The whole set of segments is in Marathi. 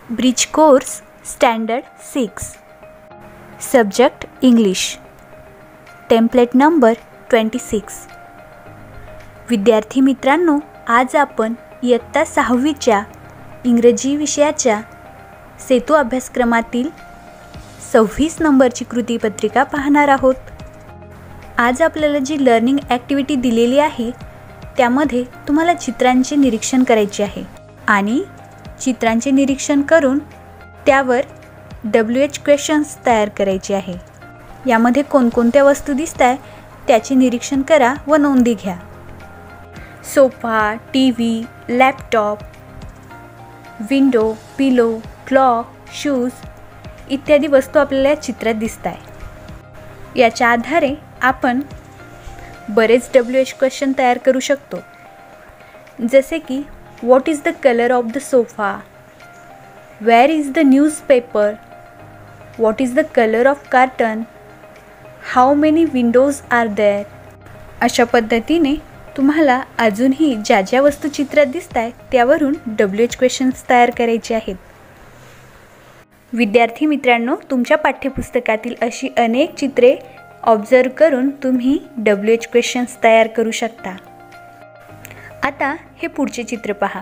Bridge course standard 6 subject English template number 26। विद्यार्थी मित्रांनो, आज आपण इयत्ता 6वीच्या इंग्रजी विषयाच्या सेतू अभ्यासक्रमातील 26 नंबरची कृतीपत्रिका पाहणार आहोत। आज आपल्याला जी लर्निंग ॲक्टिव्हिटी दिलेली आहे त्यामध्ये तुम्हाला चित्रांचे निरीक्षण करायचे आहे आणि चित्रांचे निरीक्षण करून त्यावर WH क्वेश्चन्स तयार करायचे आहे। यामध्ये कोणकोणत्या वस्तू दिसताय त्याचे निरीक्षण करा व नोंदी घ्या। Sofa, TV, laptop, window, pillow, clock, shoes इत्यादी वस्तू आपल्याला या चित्रात दिसताय। याच्या आधारे आपण बरेच WH क्वेश्चन तयार करू शकतो, जसे की what is the colour of the sofa, where is the newspaper, what is the colour of carton, how many windows are there. अशा पद्धतीने तुम्हाला अजूनही ज्या ज्या वस्तू चित्रात दिसताय त्यावरून WH क्वेश्चन्स तयार करायचे आहेत। विद्यार्थी मित्रांनो, तुमच्या पाठ्यपुस्तकातील अशी अनेक चित्रे ऑब्झर्व करून तुम्ही WH क्वेश्चन्स तयार करू शकता। आता हे पुढचे चित्र पहा।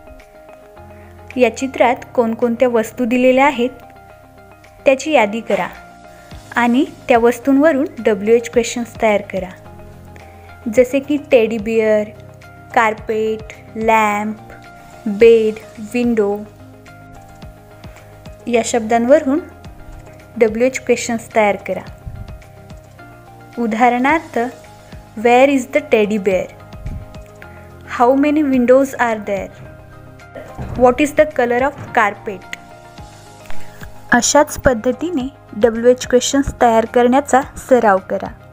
या चित्रात कोणकोणत्या वस्तू दिलेल्या आहेत त्याची यादी करा आणि त्या वस्तूंवरून WH क्वेश्चन्स तयार करा, जसे की teddy bear, carpet, lamp, bed, window या शब्दांवरून WH क्वेश्चन्स तयार करा। उदाहरणार्थ, where is the teddy bear, how many windows are there, what is the colour of carpet. अशाच पद्धतीने WH क्वेश्चन्स तयार करण्याचा सराव करा।